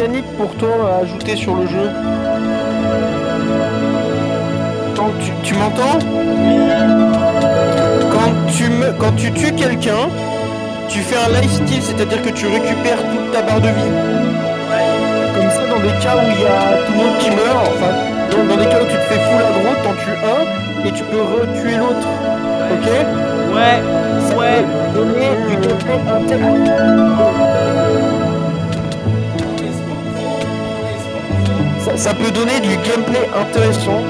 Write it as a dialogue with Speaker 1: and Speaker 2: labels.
Speaker 1: mécanique pour toi à ajouter sur le jeu. Quand tu m'entends? Quand tu tues quelqu'un, tu fais un lifesteal, c'est-à-dire que tu récupères toute ta barre de vie. Comme ça, dans des cas où il y a tout le monde qui meurt, enfin, dans des cas où tu te fais full aggro, t'en tues un et tu peux retuer l'autre. Ok?
Speaker 2: Ouais,
Speaker 1: Ça
Speaker 2: ouais.
Speaker 1: peut donner du gameplay intéressant. Ça peut donner du gameplay intéressant.